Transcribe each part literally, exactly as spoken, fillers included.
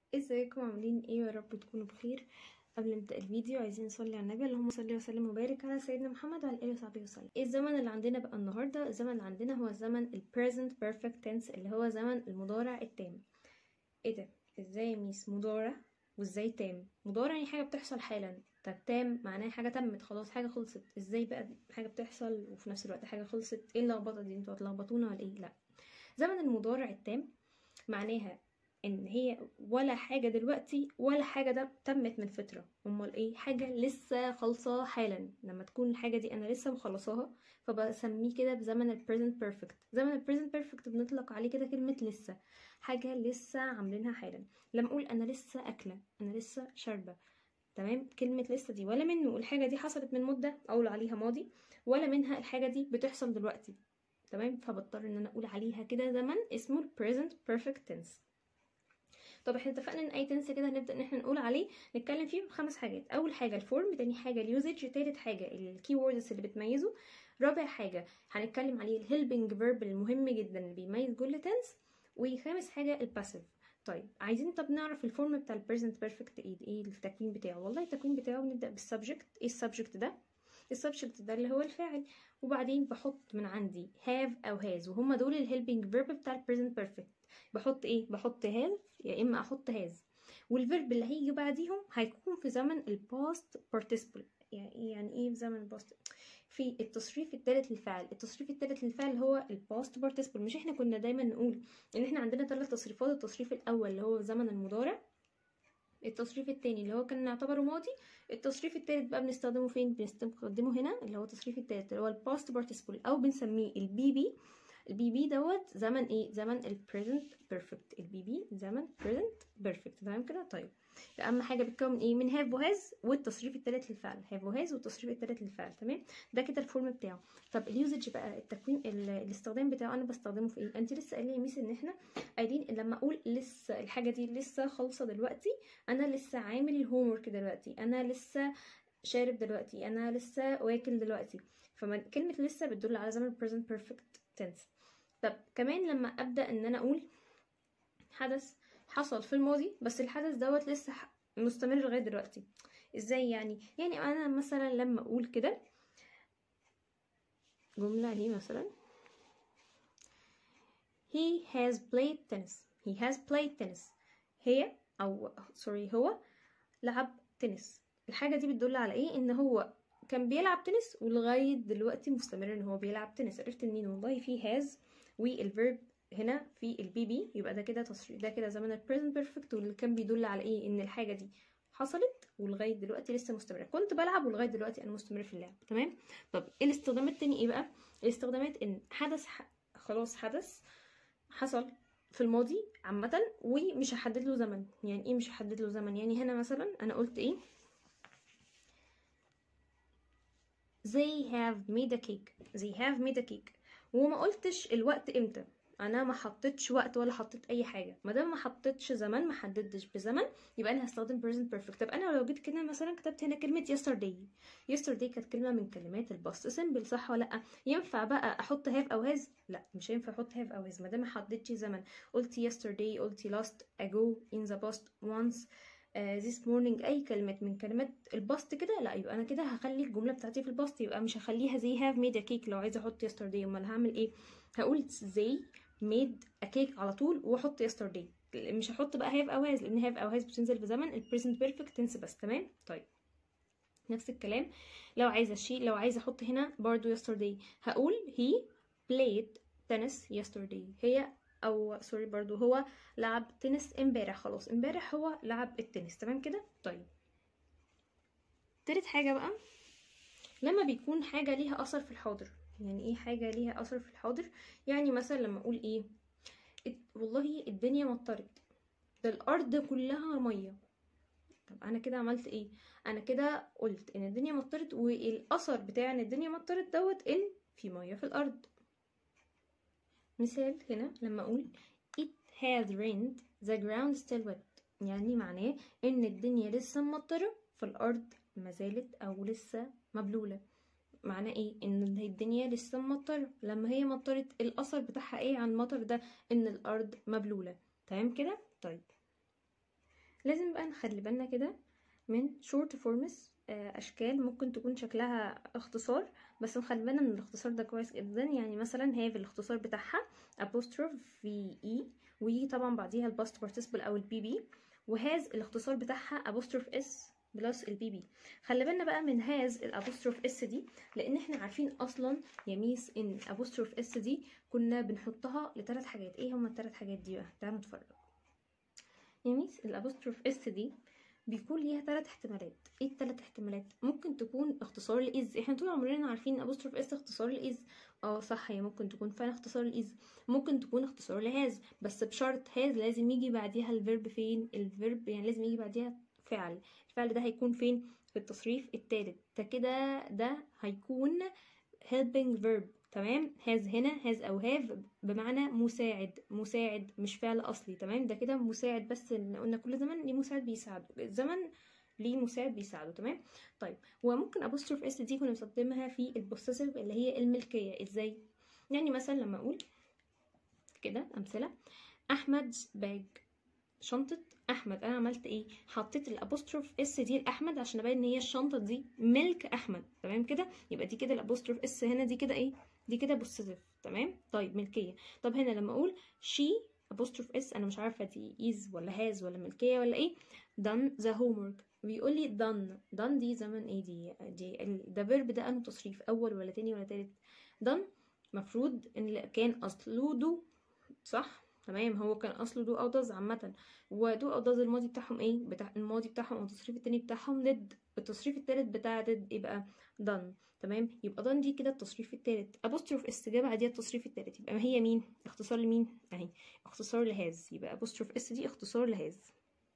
ازيكم عاملين ايه؟ يا رب تكونوا بخير. قبل ما نبدا الفيديو عايزين نصلي على النبي، اللهم صل وسلم وبارك على سيدنا محمد وعلى اله وصحبه وسلم. ايه الزمن اللي عندنا بقى النهارده؟ الزمن اللي عندنا هو زمن ال present perfect tense، اللي هو زمن المضارع التام. ايه ده؟ ازاي يا ميس مضارع وازاي تام؟ مضارع يعني حاجه بتحصل حالا، طب تام معناها حاجه تمت خلاص، حاجه خلصت. ازاي بقى حاجه بتحصل وفي نفس الوقت حاجه خلصت؟ ايه اللخبطه دي؟ انتوا هتلخبطونا ولا ايه؟ لا، زمن المضارع التام معناها ان هي ولا حاجة دلوقتي ولا حاجة ده تمت من فترة، امال ايه؟ حاجة لسه خالصة حالا. لما تكون الحاجة دي انا لسه مخلصاها فبسميه كده بزمن ال present perfect. زمن ال present perfect بنطلق عليه كده كلمة لسه، حاجة لسه عاملينها حالا. لما اقول انا لسه اكلة، انا لسه شاربة، تمام؟ كلمة لسه دي ولا منه الحاجة دي حصلت من مدة اقول عليها ماضي، ولا منها الحاجة دي بتحصل دلوقتي، تمام؟ فبضطر ان انا اقول عليها كده زمن اسمه ال present perfect tense. طب احنا اتفقنا ان اي تنس كده هنبدا ان احنا نقول عليه نتكلم فيه بخمس حاجات. اول حاجه الفورم، تاني حاجه اليوزج، تالت حاجه الكي ووردز اللي بتميزه، رابع حاجه هنتكلم عليه الهيلبنج فيرب المهم جدا اللي بيميز كل تنس، وخامس حاجه الباسيف. طيب عايزين طب نعرف الفورم بتاع البريزنت بيرفكت ايه؟ ايه التكوين بتاعه؟ والله التكوين بتاعه بنبدا بالسبجكت. ايه السبجكت ده؟ السبجكت ده اللي هو الفاعل، وبعدين بحط من عندي have او has، وهما دول الهيلبنج فيرب بتاع البريزنت بيرفكت. بحط ايه؟ بحط have يا اما احط has، والفيرب اللي هيجي بعديهم هيكون في زمن الباست participle. يعني يعني ايه في زمن الباست؟ في التصريف الثالث للفعل. التصريف الثالث للفعل هو الباست participle. مش احنا كنا دايما نقول ان احنا عندنا ثلاث تصريفات؟ التصريف الاول اللي هو زمن المضارع، التصريف الثاني اللي هو كان نعتبره ماضي، التصريف الثالث بقى بنستخدمه فين؟ بنستخدمه هنا اللي هو التصريف الثالث اللي هو الباست participle، او بنسميه البي بي. البي بي دوت زمن ايه؟ زمن ال present perfect. البي بي زمن present perfect، تمام كده؟ طيب اهم حاجه بتكون ايه؟ من have وهاز والتصريف الثالث للفعل، have وهاز والتصريف الثالث للفعل، تمام؟ ده كده الفورم بتاعه. طب اليوزج بقى، التكوين الاستخدام بتاعه انا بستخدمه في ايه؟ انت لسه قايله يا ميس ان احنا قايلين لما اقول لسه الحاجه دي لسه خالصه دلوقتي، انا لسه عامل الهوم ورك دلوقتي، انا لسه شارب دلوقتي، انا لسه واكل دلوقتي. فكلمه لسه بتدل على زمن present perfect tense. طب كمان لما ابدا ان انا اقول حدث حصل في الماضي بس الحدث دوت لسه مستمر لغايه دلوقتي، ازاي يعني؟ يعني انا مثلا لما اقول كده جمله هي مثلا he has played tennis، he has played tennis، هي او سوري هو لعب تنس. الحاجه دي بتدل على ايه؟ ان هو كان بيلعب تنس ولغايه دلوقتي مستمر ان هو بيلعب تنس. عرفت منين؟ والله في has والفيرب هنا في البي بي، يبقى ده كده تصريف، ده كده زمن البريزنت بيرفكت، واللي كان بيدل على ايه؟ ان الحاجه دي حصلت ولغايه دلوقتي لسه مستمره، كنت بلعب ولغايه دلوقتي انا مستمر في اللعب، تمام؟ طب الاستخدامات التاني ايه بقى؟ الاستخدامات ان حدث ح... خلاص حدث حصل في الماضي عامه ومش هحدد له زمن. يعني ايه مش هحدد له زمن؟ يعني هنا مثلا انا قلت ايه؟ they have made a cake، they have made a cake، وما قلتش الوقت امتى. انا ما حطيتش وقت ولا حطيت اي حاجه. ما دام ما حطيتش زمن، ما حددتش بزمن، يبقى انا هستخدم present perfect. طب انا لو جيت كده مثلا كتبت هنا كلمه yesterday، yesterday كانت كلمه من كلمات الباست سيمبل، صح ولا لا؟ ينفع بقى احط have او has؟ لا، مش هينفع احط have او has ما دام ما حددتش زمن. قلت yesterday، قلت last ago، in the past، once، Uh, this morning، اي كلمه من كلمات الباست كده، لا يبقى انا كده هخلي الجمله بتاعتي في الباست، يبقى مش هخليها زي have made a cake. لو عايزه احط yesterday امال هعمل ايه؟ هقول they made a cake على طول واحط yesterday، مش هحط بقى have او has لان have او has بتنزل في زمن ال present perfect tense بس، تمام؟ طيب نفس الكلام لو عايزه شيء، لو عايزه احط هنا برضو yesterday هقول he played tennis yesterday، هي او سوري برضو هو لعب تنس امبارح، خلاص امبارح هو لعب التنس، تمام كده؟ طيب تالت حاجه بقى لما بيكون حاجه ليها اثر في الحاضر. يعني ايه حاجه ليها اثر في الحاضر؟ يعني مثلا لما اقول ايه؟ والله الدنيا مطرت، ده الارض كلها ميه. طب انا كده عملت ايه؟ انا كده قلت ان الدنيا مطرت، والاثر بتاع ان الدنيا مطرت دوت ان في ميه في الارض. مثال هنا لما اقول it has rained the ground still wet، يعني معناه ان الدنيا لسه مطره فالارض ما زالت او لسه مبلوله. معناه ايه؟ ان الدنيا لسه مطره، لما هي مطرت الاثر بتاعها ايه عن المطر ده؟ ان الارض مبلوله، تمام كده؟ طيب نخلي بالنا كده من short forms، اشكال ممكن تكون شكلها اختصار، بس نخلي بالنا من الاختصار ده كويس جدا. يعني مثلا have الاختصار بتاعها apostrophe في e، ويجي طبعا بعديها الباست participle او البي بي، وهاز الاختصار بتاعها apostrophe اس بلس البي بي. خلي بالنا بقى من هاز الابوستروف اس دي، لان احنا عارفين اصلا يا ميس ان الابوستروف اس دي كنا بنحطها لثلاث حاجات. ايه هما الثلاث حاجات دي بقى؟ تعالوا نتفرج يا ميس. الابوستروف اس دي بيكون ليها ثلاث احتمالات. ايه الثلاث احتمالات؟ ممكن تكون اختصار لاز، احنا طول عمرنا عارفين ابوستروف اس اختصار لاز. اه صح، هي ممكن تكون فعلا اختصار لاز. ممكن تكون اختصار لهاز، بس بشرط هاز لازم يجي بعديها الفيرب. فين الفيرب؟ يعني لازم يجي بعديها فعل. الفعل ده هيكون فين؟ في التصريف الثالث. ده كده ده هيكون helping verb. تمام. هاز هنا هاز او هاف بمعنى مساعد، مساعد مش فعل اصلي. تمام. ده كده مساعد، بس قلنا كل زمن ليه مساعد بيساعده، الزمن ليه مساعد بيساعده. تمام. طيب وممكن apostrophe اس دي كنا بنستخدمها في البوسيسيف اللي هي الملكيه. ازاي؟ يعني مثلا لما اقول كده امثله: احمد باج، شنطه احمد. انا عملت ايه؟ حطيت الابوستروف اس دي لاحمد عشان ابين ان هي الشنطه دي ملك احمد. تمام كده. يبقى دي كده الابوستروف اس هنا، دي كده ايه؟ دي كده بوسيسيف. تمام. طيب ملكيه. طب هنا لما اقول شي apostrophe اس، انا مش عارفه دي is ولا has ولا ملكيه ولا ايه. done the homework. بيقول لي done done دي زمن ايه؟ دي دي ده فيرب، ده انه تصريف اول ولا تاني ولا تالت؟ done مفروض ان كان اصله do، صح؟ تمام. هو كان اصله دو او does عامه، ودو او does الماضي بتاعهم ايه؟ بتاع الماضي بتاعهم او التصريف التاني بتاعهم did. التصريف التالت بتاع did يبقى done. تمام. يبقى done دي كده التصريف التالت. apostrophe اس جه بعديها التصريف التالت، يبقى هي مين؟ اختصار لمين؟ اهي اختصار لهاز. يبقى apostrophe اس دي اختصار لهاز.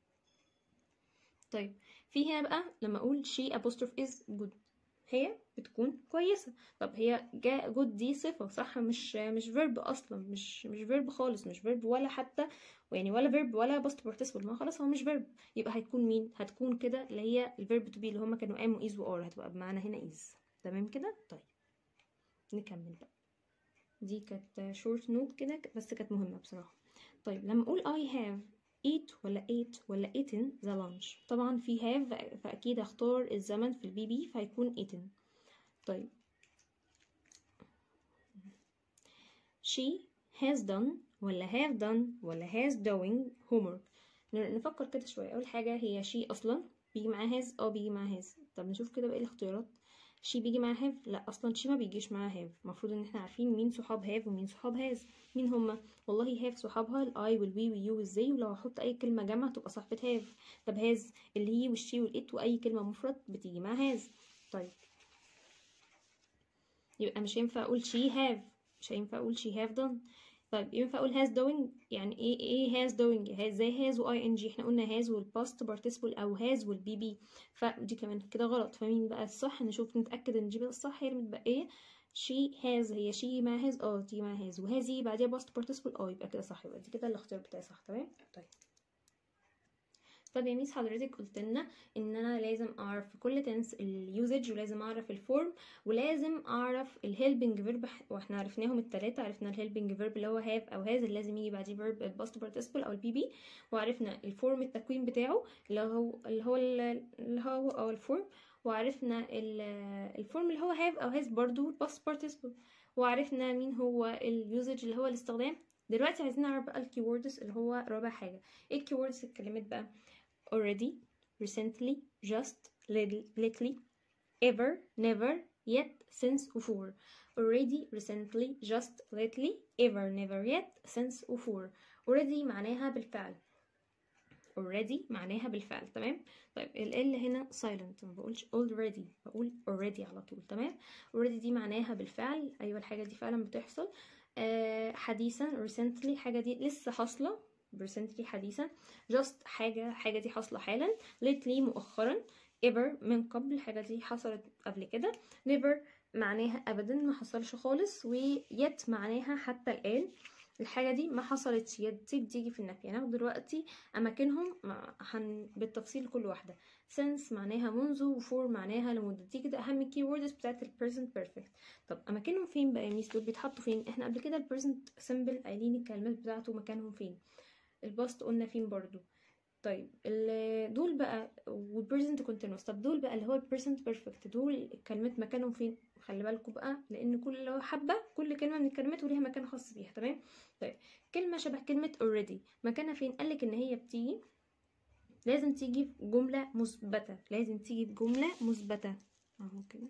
طيب في هنا بقى لما اقول she apostrophe is good، هي بتكون كويسه. طب هي جا جود دي صفه، صح؟ مش مش فيرب اصلا، مش مش فيرب خالص، مش فيرب ولا حتى يعني ولا فيرب ولا باست بارتيسيبل، ما خلاص هو مش فيرب. يبقى هتكون مين؟ هتكون كده اللي هي الفيرب تو بي اللي هما كانوا ام وايز وار، هتبقى بمعنى هنا از. تمام كده. طيب نكمل بقى. دي كانت شورت نوت كده بس كانت مهمه بصراحه. طيب لما اقول I have eat ولا ate ولا eaten the lunch، طبعا في have فاكيد اختار الزمن في البي بي فهيكون eaten. طيب she has done ولا have done ولا has doing homework. نفكر كده شويه. اول حاجه هي she اصلا بيجي معاها has، اه بيجي معاها has. طب نشوف كده باقي الاختيارات. she بيجي معاها have؟ لا اصلا she ما بيجيش معاها have. المفروض ان احنا عارفين مين صحاب have ومين صحاب has. مين هما؟ والله have صحابها الاي والوي واليو والزي، ولو هحط اي كلمه جمع تبقى صاحبه have. طب has اللي هي والشي والات واي كلمه مفرد بتيجي معاها has. طيب يبقى مش هينفع اقول she have، مش هينفع اقول she have done. طيب ينفع اقول has doing؟ يعني ايه ايه has doing؟ زي has و ing، احنا قلنا has والباست participle او has والبي بي، فدي كمان كده غلط. فمين بقى الصح؟ نشوف نتاكد ان دي بقى الصح. هي المتبقيه she has، هي she مع has، اه دي مع has، وهذه بعديها باست participle، اه يبقى كده صح. يبقى دي كده الاختيار بتاعي صح. تمام. طيب طب يا ميس حضرتك قلت لنا ان انا لازم اعرف في كل تنس اليوزج، ولازم اعرف الفورم، ولازم اعرف الهيلبنج فيرب، واحنا عرفناهم الثلاثه. عرفنا الهيلبنج فيرب اللي هو هاف او هاز اللي لازم يجي بعديه فيرب الباست بارتيسيبل او البي بي، وعرفنا الفورم التكوين بتاعه اللي هو اللي هو اللي هو او الفورم، وعرفنا الفورم اللي هو هاف او هاز برضو الباست بارتيسيبل، وعرفنا مين هو اليوزج اللي هو الاستخدام. دلوقتي عايزين نعرف بقى الكيوردز اللي هو رابع حاجه. ايه الكيوردز الكلمات بقى؟ already، recently، just، lately، ever، never، yet، since و for. already، recently، just، lately، ever، never، yet، since و for. already معناها بالفعل. already معناها بالفعل. تمام. طيب ال L هنا silent، ما بقولش already، بقول already على طول. تمام. already دي معناها بالفعل. ايوه الحاجه دي فعلا بتحصل. آه حديثا recently حاجه دي لسه حاصله، recently حديثا. just حاجه حاجه دي حاصله حالا. lately مؤخرا. ever من قبل، حاجه دي حصلت قبل كده. never معناها ابدا ما حصلش خالص. و yet معناها حتى الان الحاجه دي ما حصلتش. yet دي بتيجي في النفي. هناخد دلوقتي اماكنهم هن بالتفصيل كل واحده. since معناها منذ، و for معناها لمده. دي كده اهم كي ووردز بتاعت ال present perfect. طب اماكنهم فين بقى يا ميس؟ دول بيتحطوا فين؟ احنا قبل كده ال present simple قايلين الكلمات بتاعته مكانهم فين. الباست قلنا فين برضو. طيب دول بقى والبريزنت كونتينوس. طب دول بقى اللي هو البريزنت بيرفكت، دول الكلمات مكانهم فين؟ خلي بالكم بقى، لان كل اللي هو حبه كل كلمه من الكلمات وليها مكان خاص بيها. تمام. طيب كلمه شبه كلمه already مكانها فين؟ قالك ان هي بتيجي لازم تيجي في جمله مثبته، لازم تيجي في جمله مثبته اهو كده،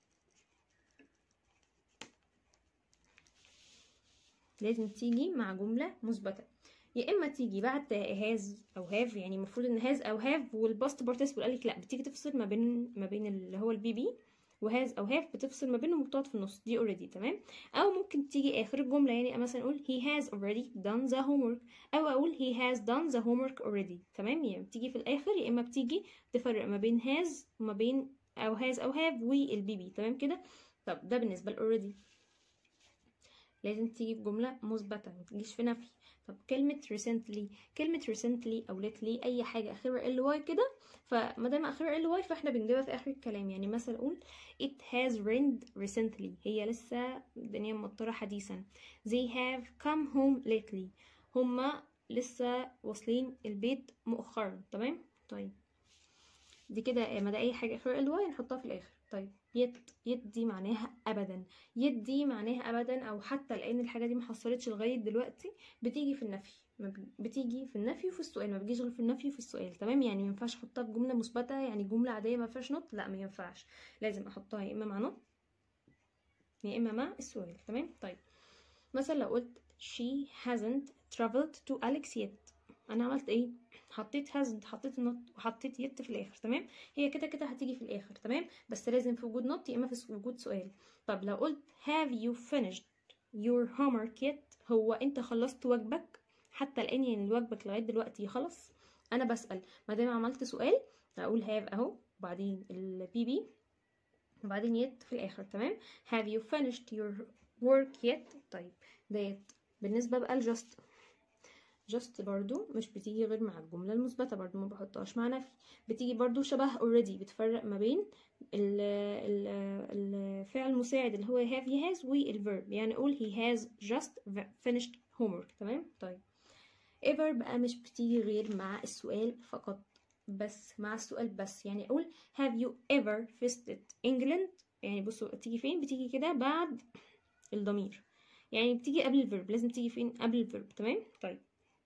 لازم تيجي مع جمله مثبته، يا اما تيجي بعد هاز او هاف. يعني المفروض ان هاز او هاف والباست بارتيسيبل قالك لا، بتيجي تفصل ما بين ما بين اللي هو البي بي، وهاز او هاف بتفصل ما بينهم وبتقعد في النص، دي اوريدي. تمام. او ممكن تيجي اخر الجمله، يعني مثلا اقول he has already done the homework، او اقول he has done the homework already. تمام. يعني بتيجي في الاخر، يا اما بتيجي تفرق ما بين has وما بين او has او have والبي بي. تمام كده. طب ده بالنسبه لاوريدي، لازم تيجي في جمله مثبته، ما تجيش في نفي. طب كلمه recently، كلمه recently او lately اي حاجه اخرها ال واي كده، فما دام اخرها ال واي فاحنا بنجيبها في اخر الكلام. يعني مثلا اقول it has rained recently، هي لسه الدنيا مطره حديثا. they have come home lately، هما لسه واصلين البيت مؤخرا. تمام. طيب دي كده ما ده اي حاجه اخرها ال واي نحطها في الاخر. طيب يت، يت دي معناها ابدا، يت دي معناها ابدا او حتى، لان الحاجه دي ما حصلتش لغايه دلوقتي، بتيجي في النفي، بتيجي في النفي وفي السؤال، ما بتجيش غير في النفي وفي السؤال. تمام. يعني ما ينفعش احطها في جمله مثبته، يعني جمله عاديه ما فيهاش نوت، لا ما ينفعش، لازم احطها يا اما مع نوت يا اما مع السؤال. تمام. طيب مثلا لو قلت she hasn't traveled to Alex yet، انا عملت ايه؟ حطيت hasn't، حطيت النوت وحطيت yet في الاخر. تمام. هي كده كده هتيجي في الاخر. تمام. بس لازم في وجود نوت يا اما في وجود سؤال. طب لو قلت have you finished your homework yet، هو انت خلصت واجبك؟ حتى الان يعني واجبك لغايه دلوقتي خلص؟ انا بسال، ما دام عملت سؤال اقول have اهو، وبعدين البي بي وبعدين yet في الاخر. تمام. have you finished your work yet. طيب ديت بالنسبه بقى لجاست، جاست برضو مش بتيجي غير مع الجمله المثبته، برضو ما بحطهاش مع نفي. بتيجي برضو شبه already، بتفرق ما بين الفعل المساعد اللي هو have he has والverb. يعني اقول he has just finished homework. تمام. طيب ever بقى مش بتيجي غير مع السؤال فقط، بس مع السؤال بس. يعني اقول have you ever visited England، يعني بصوا بتيجي فين؟ بتيجي كده بعد الضمير، يعني بتيجي قبل الفيرب، لازم تيجي فين؟ قبل الفيرب. تمام. طيب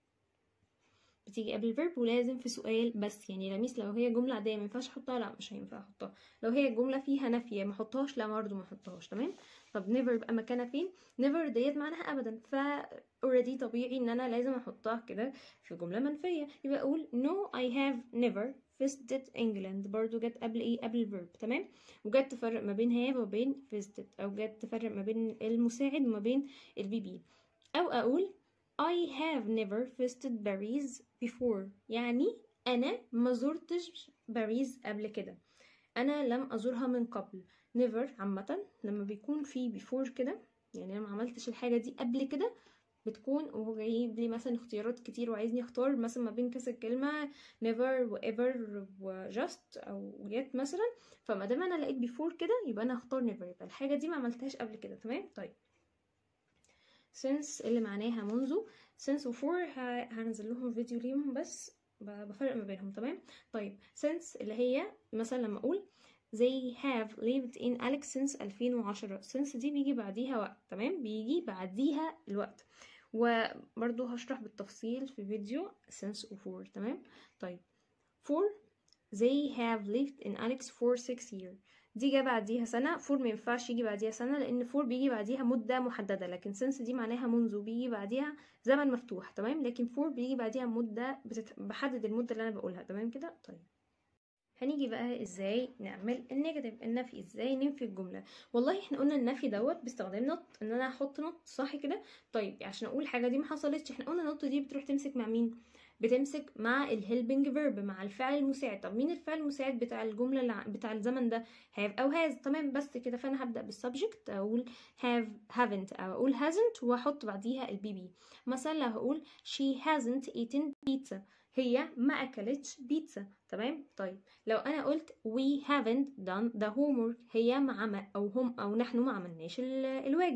بتيجي قبل الفيرب ولازم في سؤال بس. يعني لميس لو هي جمله عاديه ما ينفعش احطها، لا مش هينفع احطها. لو هي جمله فيها نفي ما احطهاش، لا برضه ما احطهاش. تمام. طب نيفر بقى مكانها فين؟ نيفر ديت معناها ابدا، ف اوريدي طبيعي ان انا لازم احطها كده في جمله منفيه، يبقى اقول no I have never visited England، برضو جت قبل ايه؟ قبل الفيرب. تمام. وجت تفرق ما بين have وبين visited، او جت تفرق ما بين المساعد وما بين البي بي. او اقول I have never visited Paris before، يعني انا ما زرتش باريس قبل كده، انا لم ازورها من قبل. never عامه لما بيكون في before كده، يعني انا ما عملتش الحاجه دي قبل كده، بتكون وهو جايب لي مثلا اختيارات كتير وعايزني اختار مثلا ما بين كذا كلمه never و ever و just او yet مثلا، فما دام انا لقيت before كده يبقى انا هختار never، يبقى الحاجه دي ما عملتهاش قبل كده. تمام. طيب since اللي معناها منذ، since و for هنزل لهم فيديو ليهم بس بفرق ما بينهم. تمام. طيب since اللي هي مثلا لما اقول they have lived in Alex since ألفين وعشرة، since دي بيجي بعديها وقت. تمام. بيجي بعديها الوقت، وبرضو هشرح بالتفصيل في فيديو since و for. تمام. طيب for they have lived in Alex for six years، دي جا بعديها سنة. فور ما ينفعش يجي بعديها سنة لأن فور بيجي بعديها مدة محددة، لكن since دي معناها منذ، بيجي بعديها زمن مفتوح. تمام. لكن فور بيجي بعديها مدة بتت... بحدد المدة اللي أنا بقولها. تمام كده. طيب هنيجي بقى ازاي نعمل النيجاتيف، النفي، ازاي ننفي الجمله. والله احنا قلنا النفي دوت باستخدام نوت، ان انا احط نوت، صح كده؟ طيب عشان اقول حاجه دي ما حصلتش، احنا قلنا النوت دي بتروح تمسك مع مين؟ بتمسك مع الهيلبنج فيرب، مع الفعل المساعد. طب مين الفعل المساعد بتاع الجمله اللي بتاع الزمن ده؟ have او has. تمام. بس كده. فانا هبدا بالسبجكت، اقول have haven't او اقول hasn't واحط بعديها البي بي. مثلا لو هقول she hasn't eaten pizza، هي ما اكلتش بيتزا. تمام. طيب لو انا قلت we haven't done the homework، هي ما عمل او هم او نحن ما عملناش الواجب.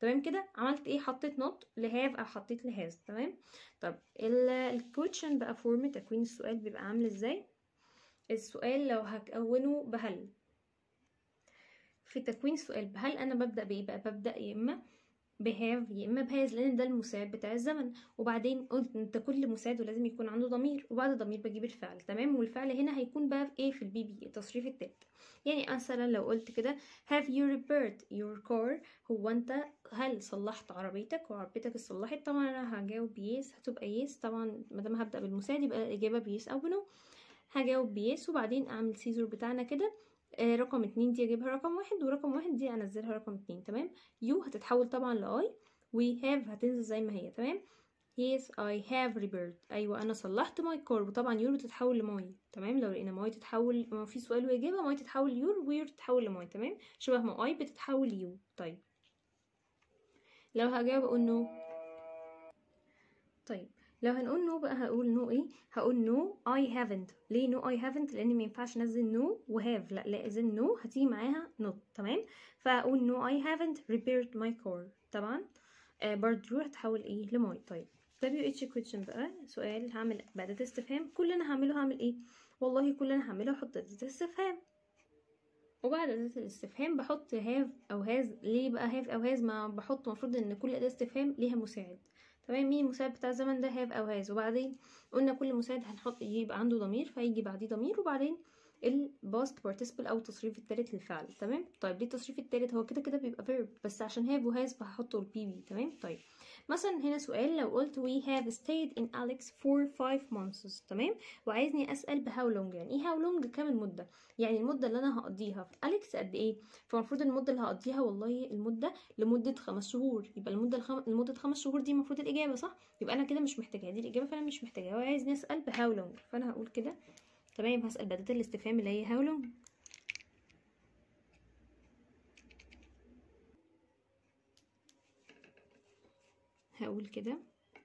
تمام كده. عملت ايه؟ حطيت not لهاف او حطيت لهاز. تمام. طب الكويشن بقى فورم تكوين السؤال بيبقى عامل ازاي؟ السؤال لو هكونه بهل، في تكوين السؤال بهل انا ببدا بايه بقى؟ ببدا يا اما بهاف يا اما بهاز، لان ده المساعد بتاع الزمن. وبعدين قلت انت كل مساعد ولازم يكون عنده ضمير، وبعد الضمير بجيب الفعل. تمام. والفعل هنا هيكون بقى في ايه؟ في البي بي، التصريف التالت. يعني مثلا لو قلت كده have you repaired your car، هو انت هل صلحت عربيتك؟ وعربيتك اتصلحت، طبعا انا هجاوب يس، هتبقى يس. طبعا ما دام هبدا بالمساعد يبقى الاجابه بيس او بنو. هجاوب بيس وبعدين اعمل سيزور بتاعنا كده. آه رقم اتنين دي اجيبها رقم واحد، ورقم واحد دي انزلها رقم اتنين. تمام. يو هتتحول طبعا لاي، و have هتنزل زي ما هي. تمام. yes I have repaired، ايوه انا صلحت ماي كار، وطبعا يور تتحول لماي. تمام. لو لقينا ماي تتحول، ما في سؤال واجابه، ماي تتحول يور ويور تتحول لماي. تمام. شبه ما اي بتتحول يو. طيب لو هجاوب اقول نو. طيب لو هنقول نو بقى هقول نو ايه؟ هقول نو I haven't. ليه نو I haven't؟ لان ما ينفعش انزل نو وهاف، لا لازم نو هتيجي معاها not. تمام. فهقول نو I haven't repaired my car. طبعا آه برضو هتحول ايه؟ لماي. طيب دبليو اتش question بقى سؤال هعمل بأداة استفهام. كل اللي انا هعمله هعمل ايه؟ والله كل اللي انا هعمله احط أداة استفهام، وبعد أداة الاستفهام بحط have أو has. ليه بقى have أو has؟ ما بحط مفروض إن كل أداة استفهام ليها مساعد. تمام. مين المساعد بتاع الزمن ده؟ have أو has. وبعدين قلنا كل مساعد هنحط يبقى عنده ضمير، فيجي بعديه ضمير، وبعدين الباست participle أو التصريف التالت للفعل. تمام. طيب ليه التصريف التالت؟ هو كده كده بيبقى verb، بس عشان have و has فهحطه البي بي. تمام. طيب مثلا هنا سؤال لو قلت we have stayed in Alex for five months. تمام. وعايزني أسأل ب how long، يعني ايه how long؟ كام المدة؟ يعني المدة اللي انا هقضيها في أليكس قد ايه؟ فالمفروض المدة اللي هقضيها والله المدة لمدة خمس شهور، يبقى المدة الخم... لمدة خمس شهور دي المفروض الإجابة صح؟ يبقى أنا كده مش محتاجاها، دي الإجابة فأنا مش محتاجاها. هو عايزني أسأل ب how long، فأنا هقول كده. تمام. هسأل بأداة الاستفهام اللي هي how long. هقول كده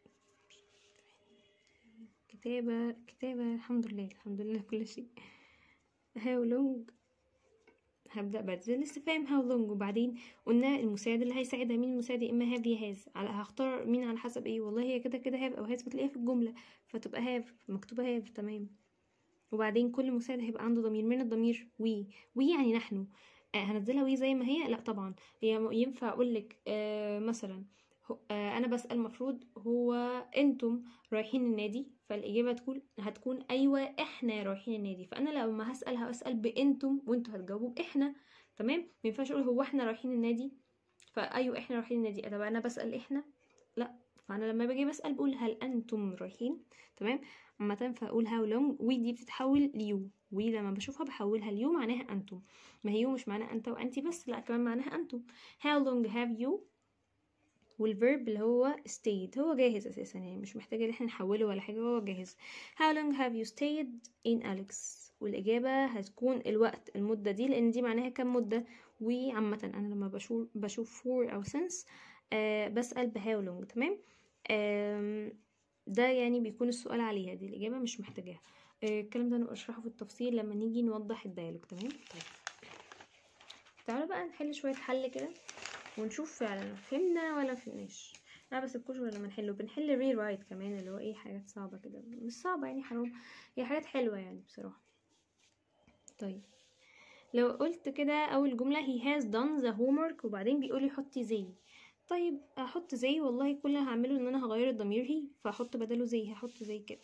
كتابة كتابة الحمد لله الحمد لله كل شيء. how long هبدأ بأداة الاستفهام how long، وبعدين قلنا المساعد اللي هيساعدها مين؟ المساعد يا اما have يا has. على هختار مين على حسب ايه؟ والله هي كده كده have او has بتلاقيها في الجملة، فتبقى have مكتوبة have. تمام. وبعدين كل مساعد هيبقى عنده ضمير. من الضمير وي، وي يعني نحن. آه هنزلها وي زي ما هي؟ لا طبعا. هي ينفع اقولك آه مثلا آه انا بسأل مفروض هو انتم رايحين النادي، فالاجابه تكون هتكون ايوه احنا رايحين النادي. فانا لما هسأل هسأل بانتم وانتوا هتجاوبوا باحنا. تمام. ما ينفعش اقول هو احنا رايحين النادي فايوه احنا رايحين النادي. طب انا بسأل احنا؟ لا. فانا لما باجي بسأل بقول هل انتم رايحين. تمام. عامة فاقول how long، وي دي بتتحول ليو، وي لما بشوفها بحولها ليو معناها انتم. ما هي يو مش معناها انت وانتي بس، لا كمان معناها انتم. how long have you، والverb اللي هو stayed هو جاهز اساسا، يعني مش محتاجه ان احنا نحوله ولا حاجه، هو جاهز. how long have you stayed in Alex، والاجابه هتكون الوقت، المده دي، لان دي معناها كام مده. وعامه انا لما بشوف بشوف for او since آه بسأل ب how long. تمام. آه ده يعني بيكون السؤال عليها، دي الإجابة مش محتاجاها. آه الكلام ده نبقى نشرحه في التفصيل لما نيجي نوضح الديالوج. تمام. طيب تعالوا بقى نحل شوية حل كده ونشوف فعلا فهمنا ولا فهمناش. لا بس الكوش ولا لما نحله بنحل ري رايت كمان، اللي هو ايه حاجات صعبة كده، مش صعبة يعني حرام، هي حاجات حلوة يعني بصراحة. طيب لو قلت كده أول جملة he has done the homework، وبعدين بيقولي حطي زي. طيب احط زي، والله كل اللي هعمله ان انا هغير الضمير هي، فاحط بداله زي، هحط زي كده.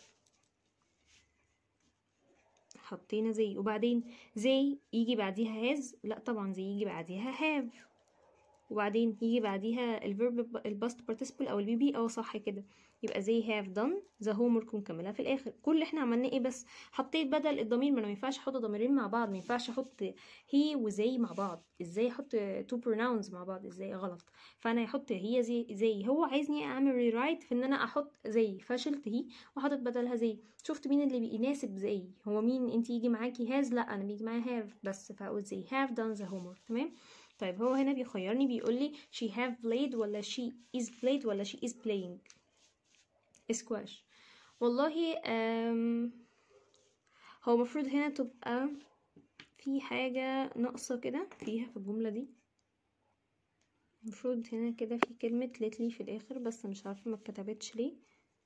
حطينا زي، وبعدين زي يجي بعديها has؟ لا طبعا زي يجي بعديها have، وبعدين يجي بعديها الفيرب الباست participle او البي بي. اه صح كده. يبقى زي have done the homework ونكملها في الاخر. كل اللي احنا عملناه ايه بس؟ حطيت بدل الضمير، ما انا ما ينفعش احط ضميرين مع بعض، ما ينفعش احط هي وزي مع بعض. ازاي احط two pronouns مع بعض؟ ازاي؟ غلط. فانا هحط هي زي زي هو عايزني اعمل ريرايت في ان انا احط زي، فشلت هي وحطت بدلها زي. شفت مين اللي بيناسب زي؟ هو مين؟ انت يجي معاكي has؟ لا انا بيجي معايا have بس، فاقول زي have done the homework. تمام. طيب هو هنا بيخيرني بيقول لي she have played ولا she is played ولا she is playing squash. والله أم هو المفروض هنا تبقى في حاجة ناقصة كده فيها في الجملة دي. المفروض هنا كده في كلمة lately في الاخر، بس مش عارفة ما اتكتبتش ليه.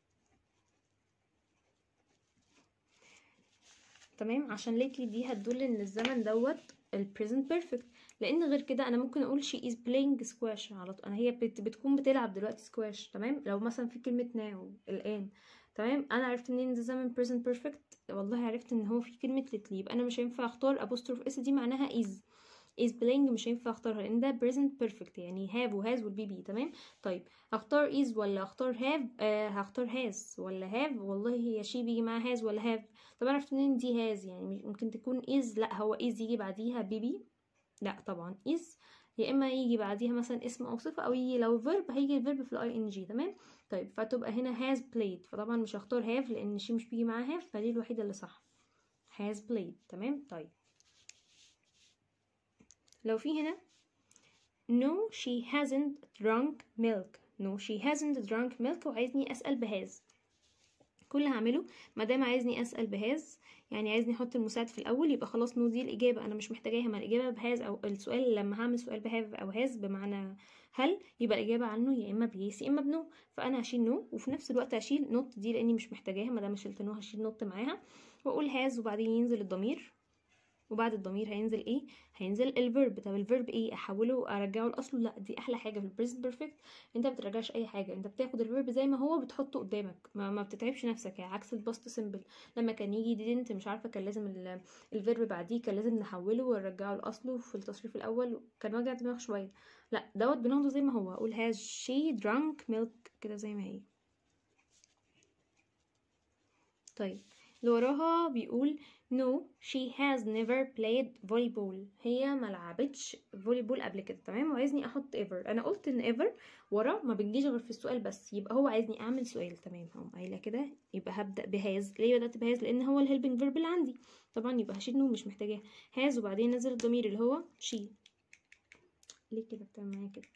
تمام، عشان lately دي هتدل ان الزمن دوت ال present perfect، لان غير كده انا ممكن اقول she is playing squash على طول، انا هي بت بتكون بتلعب دلوقتي squash. تمام، لو مثلا في كلمة now الان، تمام، انا عرفت منين ده زمن present perfect؟ والله عرفت ان هو في كلمة lately، يبقى انا مش هينفع اختار apostrophe s دي معناها is is playing، مش هينفع اختارها لان ده present perfect يعني have و has والبي بي. تمام، طيب هختار is ولا اختار have؟ آه هختار has ولا have؟ والله هي she بيجي معاها has ولا have؟ طب عرفت منين دي has؟ يعني ممكن تكون is، لا هو is يجي بعديها بيبي، لا طبعا is يا اما يجي بعديها مثلا اسم او صفه، او يجي لو verb هيجي الفيرب في الاي ان جي. تمام، طيب فتبقى هنا has played، فطبعا مش هختار have لان she مش بيجي معاها have، فدي الوحيده اللي صح has played. تمام، طيب لو في هنا no she hasn't drunk milk، no she hasn't drunk milk وعايزني اسال بهاز، كل اللي هعمله ما دام عايزني اسال بهاز يعني عايزني احط المساعد في الاول، يبقى خلاص نو دي الاجابه انا مش محتاجاها، ما الاجابه بهاز، او السؤال لما هعمل سؤال بهاف او هاز بمعنى هل، يبقى الاجابه عنه يا اما بيس يا اما بنو، فانا هشيل نو وفي نفس الوقت هشيل نوت دي لاني مش محتاجاها، ما دام شلت نو هشيل نوت معاها واقول هاز، وبعدين ينزل الضمير، وبعد الضمير هينزل ايه؟ هينزل الفيرب. طب الفيرب ايه؟ احوله ارجعه لاصله؟ لا، دي احلى حاجه في البريزنت بيرفكت، انت ما بترجعش اي حاجه، انت بتاخد الفيرب زي ما هو بتحطه قدامك، ما, ما بتتعبش نفسك، يعني عكس الباست سيمبل لما كان يجي didn't مش عارفه كان لازم الفيرب بعديه كان لازم نحوله ونرجعه لاصله في التصريف الاول، كان وجع دماغ شويه. لا دوت بناخده زي ما هو، اقول has she drunk milk كده زي ما هي. طيب اللي وراها بيقول no she has never played volleyball، هي ما لعبتش فوليبول قبل كده. تمام، وعايزني احط ever، انا قلت ان ever ورا ما بنجيش غير في السؤال بس، يبقى هو عايزني اعمل سؤال. تمام، هقوم قايله كده، يبقى هبدا بهاز. ليه بدات بهاز؟ لان هو الهيلبنج فيرب اللي عندي، طبعا يبقى هشيل نو مش محتاجاه، هاز وبعدين نزل الضمير اللي هو she. ليه كده بتعمل معايا كده؟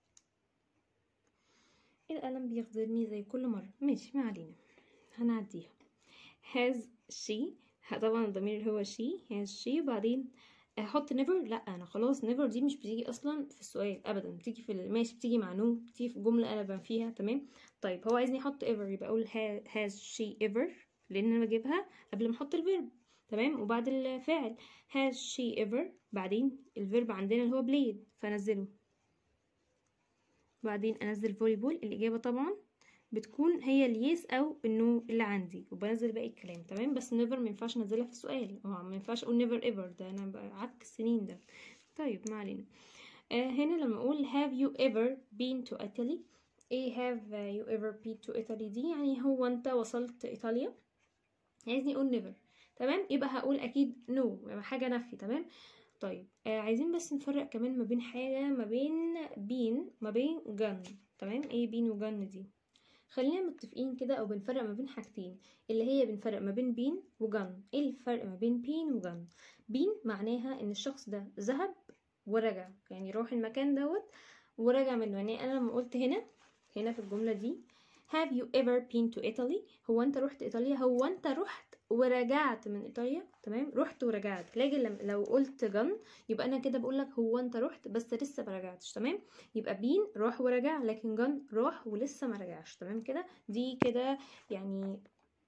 القلم بيخذلني زي كل مره، ماشي ما علينا هنعديها. has she، طبعا الضمير اللي هو she has she، بعدين احط never؟ لا انا خلاص never دي مش بتيجي اصلا في السؤال ابدا، بتيجي في ماشي بتيجي مع no، بتيجي في جمله انا بنفيها. تمام، طيب هو عايزني احط ever، يبقى اقول has she ever لان انا بجيبها قبل ما احط الفيرب. تمام، وبعد الفاعل has she ever، بعدين الفيرب عندنا اللي هو played فانزله، بعدين انزل فوليبول. الاجابه طبعا بتكون هي اليس او النو اللي عندي، وبنزل باقي الكلام. تمام، بس نيفر ما ينفعش انزلها في السؤال، اه ما ينفعش اقول نيفر ايفر، ده انا عك السنين ده. طيب ما علينا. آه هنا لما اقول have you ever been to Italy، ايه have you ever been to Italy دي؟ يعني هو انت وصلت ايطاليا، عايزني اقول نيفر. تمام، يبقى هقول اكيد نو no. حاجه نفي. تمام، طيب آه عايزين بس نفرق كمان ما بين حاجه، ما بين بين ما بين جن. تمام، ايه بين وجن دي؟ خلينا متفقين كده او بنفرق ما بين حاجتين، اللي هي بنفرق ما بين بين وجن. ايه الفرق ما بين بين وجن؟ بين معناها ان الشخص ده ذهب ورجع، يعني راح المكان دوت ورجع منه. يعني انا لما قلت هنا هنا في الجمله دي have you ever been to Italy، هو انت رحت ايطاليا، هو انت رحت ورجعت من ايطاليا. تمام، رحت ورجعت. لكن لو قلت جن يبقى انا كده بقول لك هو انت رحت بس لسه ما رجعتش. تمام، يبقى بين راح ورجع، لكن جن راح ولسه ما رجعش. تمام كده، دي كده يعني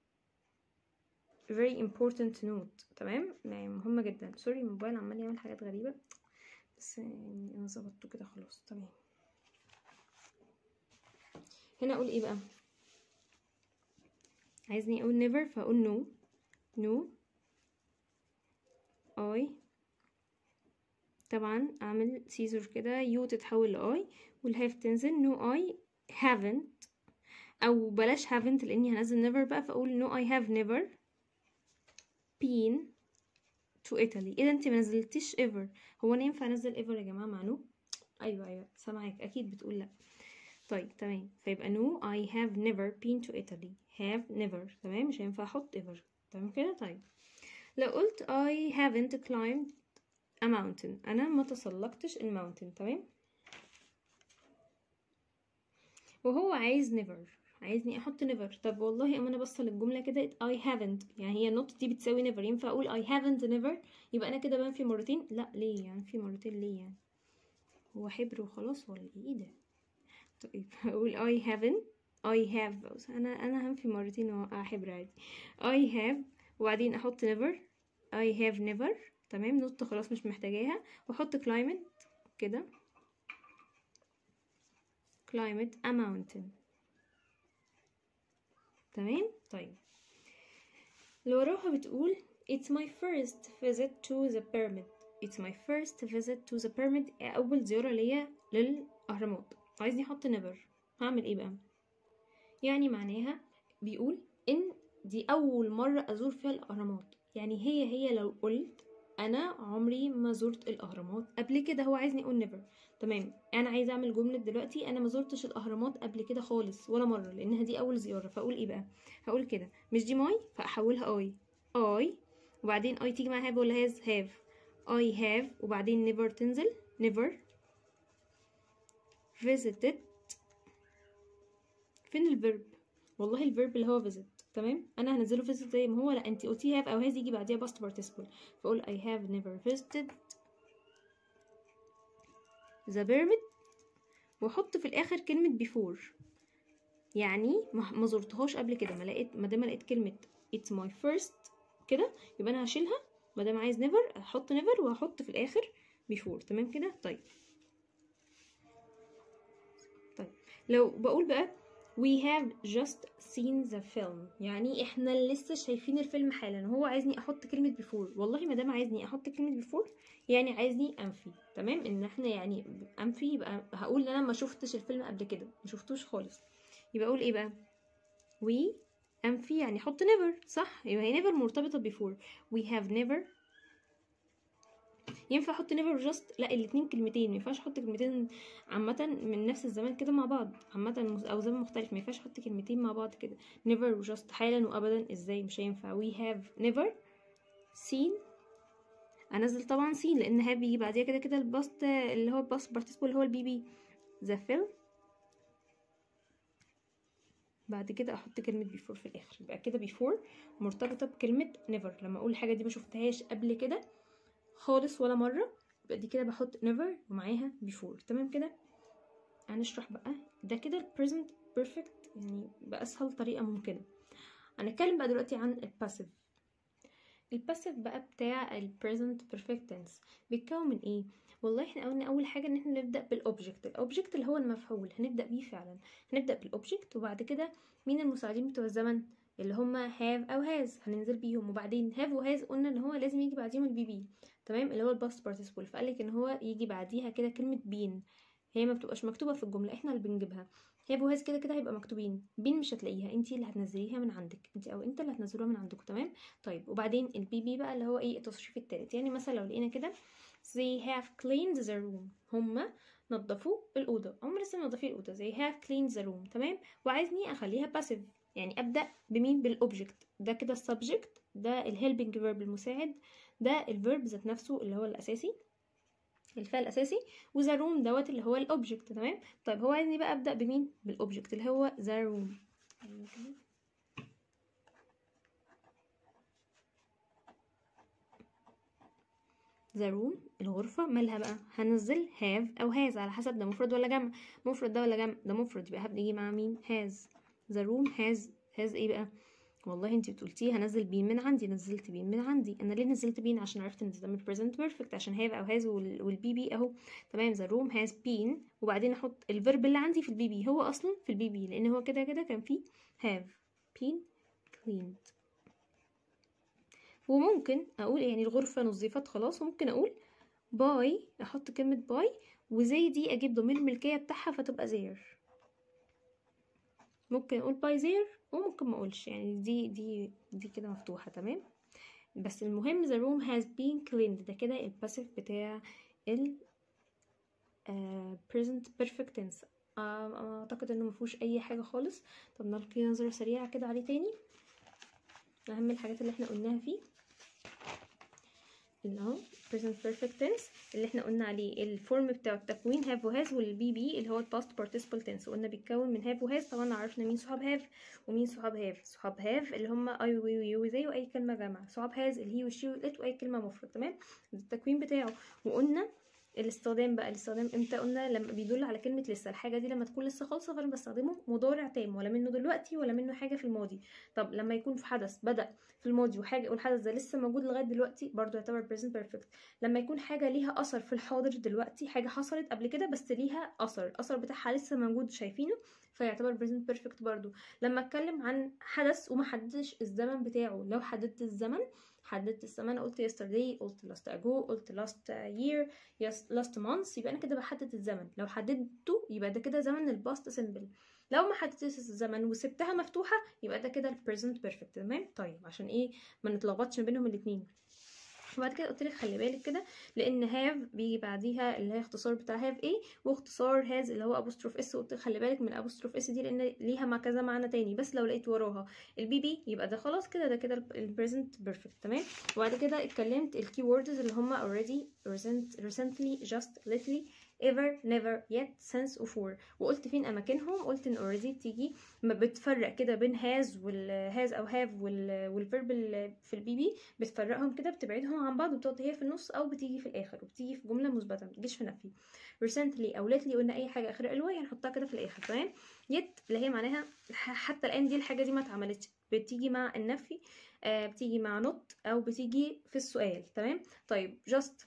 very important note. تمام، يعني مهمه جدا. سوري الموبايل عمال يعمل حاجات غريبه بس يعني انا ظبطته كده خلاص. تمام، هنا اقول ايه بقى؟ عايزني اقول never فاقول no no I، طبعا اعمل سيزر كده، يو تتحول لاي والهاف تنزل، no I haven't، او بلاش haven't لاني هنزل never بقى، فاقول no I have never been to Italy. اذا انت ما نزلتيش ever، هو انا ينفع انزل ever يا جماعه مع no؟ ايوه ايوه سامعاك، اكيد بتقول لا. طيب تمام، فيبقى no I have never been to Italy، have never. تمام، مش هينفع احط ever. تمام كده. طيب لو قلت I haven't climbed a mountain، انا ما تسلقتش الماونتن. تمام، وهو عايز never، عايزني احط never. طب والله اما انا بصل الجمله كده I haven't، يعني هي النوت دي بتساوي never، ينفع اقول I haven't never؟ يبقى انا كده بنفي مرتين؟ لا، ليه يعني في مرتين ليه يعني؟ هو حبر وخلاص ولا ايه ده؟ طيب هقول I haven't I have انا انا هنفي مرتين واوقع حبر عادي. I have وبعدين احط never I have never تمام. نوت خلاص مش محتاجاها، واحط climate كده climate a mountain تمام. طيب اللي وراها بتقول it's my first visit to the pyramid it's my first visit to the pyramid اول زيارة ليا للاهرامات. عايزني احط never، هعمل ايه بقى؟ يعني معناها بيقول ان دي اول مرة ازور فيها الاهرامات، يعني هي هي لو قلت انا عمري ما زرت الاهرامات قبل كده، هو عايزني اقول never تمام. انا عايزه اعمل جمله دلوقتي انا ما زرتش الاهرامات قبل كده خالص ولا مره، لانها دي اول زياره. فاقول ايه بقى؟ هقول كده مش دي ماي، فاحولها اي اي وبعدين اي تيجي مع have ولا has have I have وبعدين never تنزل never visited. فين الفيرب؟ والله الفيرب اللي هو visit تمام. انا هنزله visit زي ما هو، لا انت قلتي have او has يجي بعديها past participle، فاقول I have never visited the pyramid واحط في الاخر كلمه before، يعني ما زرتهاش قبل كده. ما لقيت ما دام لقيت كلمه it's my first كده يبقى انا هشيلها، ما دام عايز never احط never وهحط في الاخر before تمام كده. طيب طيب لو بقول بقى we have just seen the film، يعني احنا لسه شايفين الفيلم حالا، هو عايزني احط كلمه before. والله ما دام عايزني احط كلمه before يعني عايزني انفي تمام. ان احنا يعني انفي يبقى هقول انا ما شفتش الفيلم قبل كده، ما شفتوش خالص. يبقى اقول ايه بقى؟ we انفي يعني احط never صح، يبقى هي never مرتبطه before. we have never ينفع احط never just؟ لا الاتنين كلمتين، ما ينفعش احط كلمتين عامه من نفس الزمان كده مع بعض عامه او زمن مختلف، ما ينفعش احط كلمتين مع بعض كده never و just حالا وابدا. ازاي مش هينفع؟ we have never seen انزل طبعا seen لان have بيجي بعديها كده كده الباست اللي هو الباست participle اللي هو البي بي the film، بعد كده احط كلمه before في الاخر. يبقى كده before مرتبطه بكلمه never. لما اقول حاجه دي ما شفتهاش قبل كده خالص ولا مره، يبقى دي كده بحط never ومعاها before تمام كده. هنشرح بقى ده كده ال present perfect يعني بأسهل طريقة ممكنة. هنتكلم بقى دلوقتي عن ال passive. ال passive بقى بتاع ال present perfect tense بيتكون من ايه؟ والله احنا قلنا اول حاجة ان احنا نبدأ بالاوبجكت. الاوبجكت اللي هو المفعول هنبدأ بيه فعلا، هنبدأ بالاوبجكت وبعد كده مين المساعدين بتوع الزمن اللي هما have او has هننزل بيهم، وبعدين have و has قلنا ان هو لازم يجي بعديهم البي بي تمام اللي هو الباست participle، فقالك ان هو يجي بعديها كده كلمة been. هي ما بتبقاش مكتوبه في الجمله، احنا اللي بنجيبها. هي وهاز كده كده هيبقى مكتوبين، بين مش هتلاقيها، انتي اللي هتنزليها من عندك، انتي او انت اللي هتنزلوها من عندكم تمام. طيب وبعدين البي بي بقى اللي هو ايه؟ التصريف الثالث. يعني مثلا لو لقينا كده they have cleaned the room، هما نظفوا الاوضه، هم لسه منظفين الاوضه. they have cleaned the room تمام. وعايزني اخليها passive، يعني ابدا بمين؟ بالاوبجكت. ده كده السبجكت، ده الهيلبنج فيرب المساعد، ده الفيرب ذات نفسه اللي هو الاساسي الفعل الاساسي، وذا روم دوت اللي هو الاوبجكت تمام. طيب هو عايزني بقى ابدا بمين؟ بالاوبجكت اللي هو ذا روم. ذا روم الغرفه مالها بقى؟ هنزل هاف او هاز على حسب ده مفرد ولا جمع. مفرد ده ولا جمع؟ ده مفرد، يبقى هبدا يجي مع مين؟ هاز. ذا روم هاز. هاز ايه بقى؟ والله انت بتقولتي هنزل بين من عندي، نزلت بين من عندي. انا ليه نزلت بين؟ عشان عرفت ان ده من present perfect، عشان have او has والبي بي اهو تمام. the room has been وبعدين احط الفيرب اللي عندي في البي بي، هو اصلا في البي بي لان هو كده كده كان فيه have been cleaned. وممكن اقول يعني الغرفه نظفت خلاص، وممكن اقول باي، احط كلمه باي وزي دي اجيب ضمير الملكيه بتاعها فتبقى there. ممكن اقول باي there وممكن ما اقولش، يعني دي دي دي كده مفتوحه تمام. بس المهم the room has been cleaned، ده كده الباسيف بتاع ال uh, present perfect tense. uh, اعتقد انه مفيهوش اي حاجه خالص. طب نلقي نظره سريعه كده عليه تاني، اهم الحاجات اللي احنا قلناها فيه اللي هو present perfect tense اللي احنا قلنا عليه الفورم بتاع التكوين have و has، والبي بي اللي هو ال past participle tense قلنا بيتكون من have و has. طبعا عرفنا مين صحاب have ومين صحاب have. صحاب have اللي هم I و we و you وزي واي كلمه جمع. صحاب has اللي هي والشي والات واي كلمه مفرد تمام. التكوين بتاعه. وقلنا الاستخدام بقى، الاستخدام امتى؟ قلنا لما بيدل على كلمه لسه، الحاجه دي لما تكون لسه خالصه فانا بستخدمه مضارع تام، ولا منه دلوقتي ولا منه حاجه في الماضي. طب لما يكون في حدث بدا في الماضي وحاجه والحدث ده لسه موجود لغايه دلوقتي برضو يعتبر present perfect. لما يكون حاجه ليها اثر في الحاضر دلوقتي، حاجه حصلت قبل كده بس ليها اثر، الاثر بتاعها لسه موجود شايفينه، فيعتبر present perfect برضو. لما اتكلم عن حدث وما حددش الزمن بتاعه، لو حددت الزمن، حددت الزمن، قلت yesterday، قلت last ago، قلت last year، yes last month، يبقى انا كده بحدد الزمن. لو حددته يبقى ده كده زمن الباست سيمبل. لو ما حددتش الزمن وسبتها مفتوحه يبقى ده كده البريزنت بيرفكت. تمام؟ طيب عشان ايه ما نتلخبطش ما بينهم الاثنين، وبعد كده قلت لك خلي بالك كده، لان هاف بيجي بعديها اللي هي اختصار بتاع هاف ايه، واختصار هاز اللي هو ابوستروف اس. قلت خلي بالك من ابوستروف اس دي لان ليها مع كذا معنى تاني، بس لو لقيت وراها البي بي يبقى ده خلاص كده، ده كده البريزنت بيرفكت. تمام؟ وبعد كده اتكلمت الكي ووردز اللي هم already، recent recently، just lately، ever، never، yet، since، وfor. وقلت فين اماكنهم، قلت ان already بتيجي ما بتفرق كده بين هاز والهاز او هاف والفيرب في البي بي، بتفرقهم كده، بتبعدهم عن بعض، وبتقعد هي في النص او بتيجي في الاخر، وبتيجي في جمله مثبته ما بتجيش في نفي. recently او lately قلنا اي حاجه اخرها الواي هنحطها كده في الاخر. تمام؟ yet اللي هي معناها حتى الان دي الحاجه دي ما اتعملتش، بتيجي مع النفي، آه بتيجي مع not او بتيجي في السؤال. تمام؟ طيب just،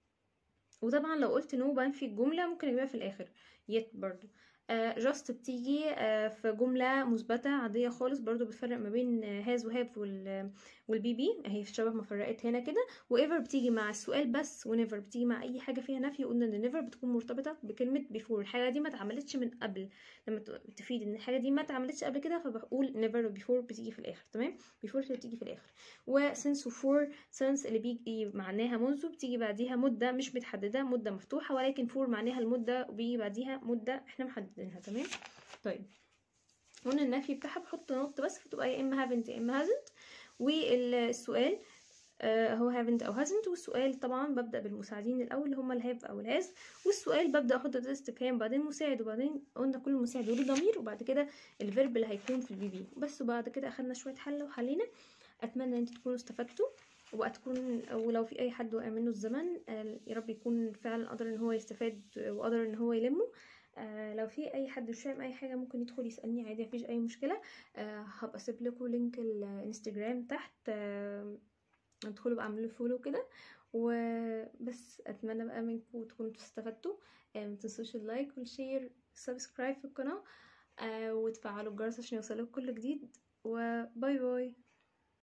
وطبعا لو قلت نو بنفي الجمله ممكن اجيبها في الاخر yet برضو. جاست uh, بتيجي uh, في جملة مثبتة عادية خالص، برضو بتفرق ما بين هاز وهاف والبي بي اهي في شبه ما فرقت هنا كده. وايفر بتيجي مع السؤال بس، ونيفر بتيجي مع اي حاجة فيها نفي. قلنا ان نيفر بتكون مرتبطة بكلمة بيفور، الحاجة دي ما اتعملتش من قبل، لما تفيد ان الحاجة دي ما اتعملتش قبل كده فبقول نيفر وبيفور بتيجي في الاخر. تمام؟ بيفور بتيجي في الاخر. وسنس وفور، سنس اللي بيجي معناها منذ، بتيجي بعديها مدة مش متحددة، مدة مفتوحة، ولكن فور معناها المدة وبيجي بعديها مدة احنا محددينها. تمام؟ طيب قلنا النفي بتاعها بحط نقطة بس فتبقى يا اما haven't يا اما hasn't. والسؤال آه هو haven't او hasn't. والسؤال طبعا ببدأ بالمساعدين الاول اللي هما الهاف او الهاز، والسؤال ببدأ احط ده استفهام بعدين مساعد وبعدين قلنا كل مساعد وله ضمير، وبعد كده الفيرب اللي هيكون في البي بي بس. وبعد كده اخدنا شوية حل وحلينا. اتمنى ان انتوا تكونوا استفدتوا، وتكون ولو في اي حد وقع منه الزمن يا رب يكون فعلا قدر ان هو يستفاد وقدر ان هو يلمه. آه لو في اي حد مش فاهم اي حاجه ممكن يدخل يسالني عادي، مفيش اي مشكله. آه هبقى اسيب لكم لينك الانستجرام تحت، آه ادخلوا بقى اعملوا فولو كده وبس. اتمنى بقى منكم تكونوا استفدتوا. آه متنسوش اللايك والشير والسبسكرايب في القناه، آه وتفعلوا الجرس عشان يوصلكم كل جديد. وباي باي.